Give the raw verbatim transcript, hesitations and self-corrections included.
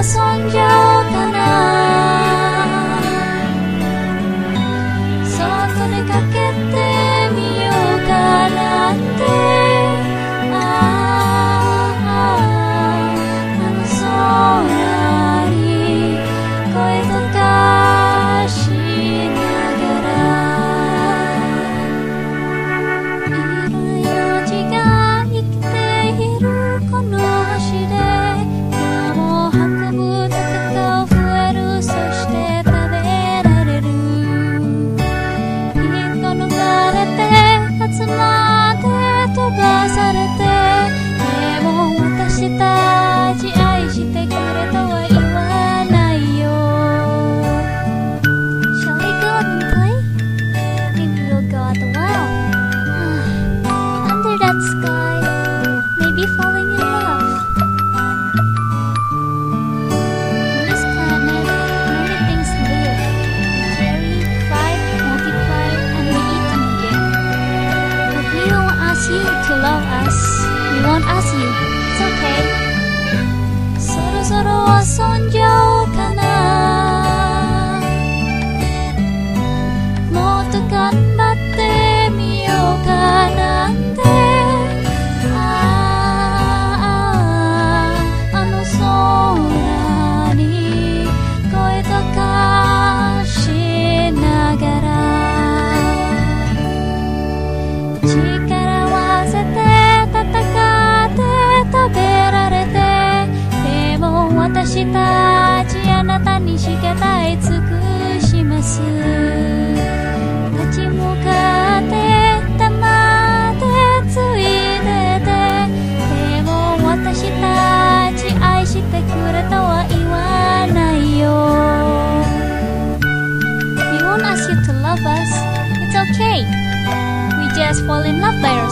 遊んじゃおうかな。外出かけてみようかなんて。ああ、あの空に声とかしながら、いろんな命が生きているこの星で、今も運ぶとか増える、そして食べられる。人抜かれて集まって飛ばされて、でも私たち愛してくれとは言わないよ。Shall we go out and play? Maybe we'll go out a while. Under that sky, maybe falling in love. On this planet, many things live. Cherry, fight, multiply, and be eaten again. But we don't ask you to love us. We won't ask you. It's okay. そろそろ遊んじゃおうかな。もっと頑張ってみようかなんて。ああ、あの空に声とかしながら、力を合わせて戦って食べられて、でも私たちあなたにしか耐え尽くします。立ち向かって黙ってついてて、でも私たち愛してくれとは言わないよ。We won't ask you to love us. It's okay. We just fall in love by ourselves.